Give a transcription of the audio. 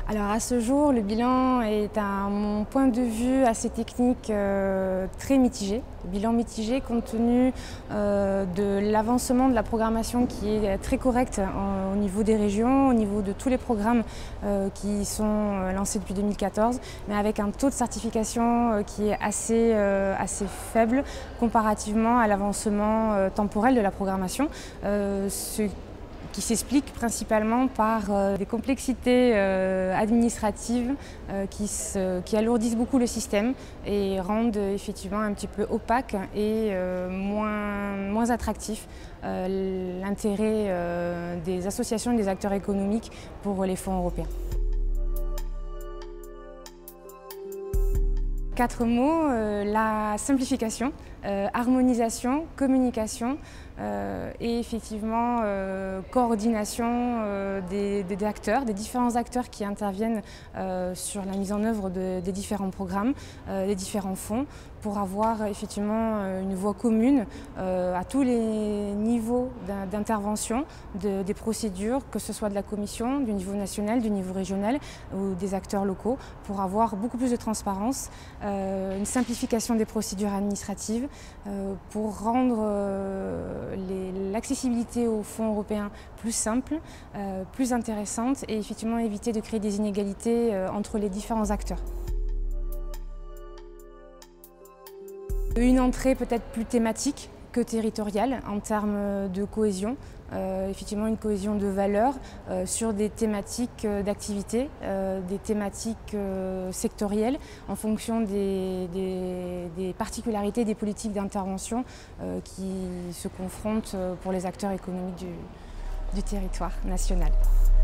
Alors à ce jour, le bilan est à mon point de vue assez technique très mitigé. Bilan mitigé compte tenu de l'avancement de la programmation qui est très correcte au niveau des régions, au niveau de tous les programmes qui sont lancés depuis 2014, mais avec un taux de certification qui est assez faible comparativement à l'avancement temporel de la programmation. Qui s'explique principalement par des complexités administratives qui alourdissent beaucoup le système et rendent effectivement un petit peu opaque et moins attractif l'intérêt des associations et des acteurs économiques pour les fonds européens. 4 mots, la simplification, harmonisation, communication et effectivement coordination des acteurs, des différents acteurs qui interviennent sur la mise en œuvre des différents programmes, des différents fonds, pour avoir effectivement une voie commune à tous les niveaux d'intervention des procédures, que ce soit de la Commission, du niveau national, du niveau régional ou des acteurs locaux, pour avoir beaucoup plus de transparence, une simplification des procédures administratives, pour rendre l'accessibilité aux fonds européens plus simple, plus intéressante et effectivement éviter de créer des inégalités entre les différents acteurs. Une entrée peut-être plus thématique que territoriale en termes de cohésion, effectivement une cohésion de valeurs sur des thématiques d'activité, des thématiques sectorielles en fonction des particularités des politiques d'intervention qui se confrontent pour les acteurs économiques du territoire national.